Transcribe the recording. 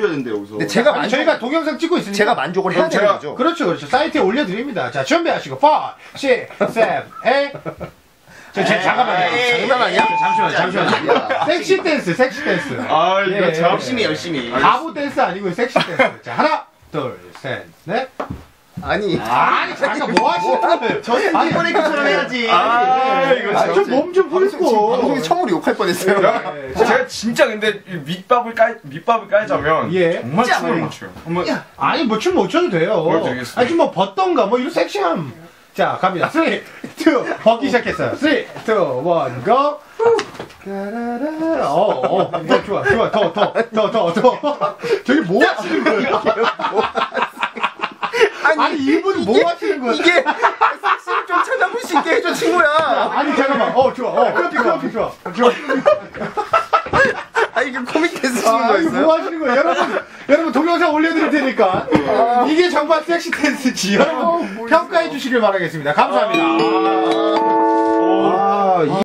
보여줘야 된대요, 여기서. 근데 제가 아니, 저희가 동영상 찍고 있으니까. 제가 만족을 해야 되는 거죠. 그렇죠, 그렇죠. 사이트에 올려드립니다. 자, 준비하시고, 5, 6, 7, 8. 잠깐만요. 장난 아니야? 잠시만요. 섹시 댄스, 섹시 댄스. 아, 이거 예, 참. 열심히. 바보 댄스 아니고 섹시 댄스. 자, 하나, 둘, 셋, 넷. 아니. 아니, 잠깐 뭐 하시는 거예요? 저는 이번에 것처럼 해야지. 이거 참. 좀몸좀 풀고. 방송에 처음으로 욕할 뻔했어요. 제가 진짜 근데 이 밑밥을 깔자면 예. 정말 진짜 춤을 많이 못 춰요. 아니, 뭐 춤 못 춰도 돼요. 보여드리겠습니다. 아니, 좀 뭐 벗던가, 뭐 이런 섹시함. 자, 갑니다. 3, 2, 벗기 시작했어요. 3, 2, 1, go. 좋아. 더. 저기 뭐 하시는 거예요? 아니, 이분 뭐 하시는 거예요? 이게 섹시를 좀 찾아볼 수 있게 해줘, 친구야. 아니, 잠깐만. 좋아. 좋아. 아, 이게 코믹 댄스 치는 아, 이거 거였어요? 뭐 하시는 거예요? 여러분 동영상 올려드릴 테니까. 이게 정말 섹시 댄스지. 여러분 평가해 주시길 바라겠습니다. 감사합니다.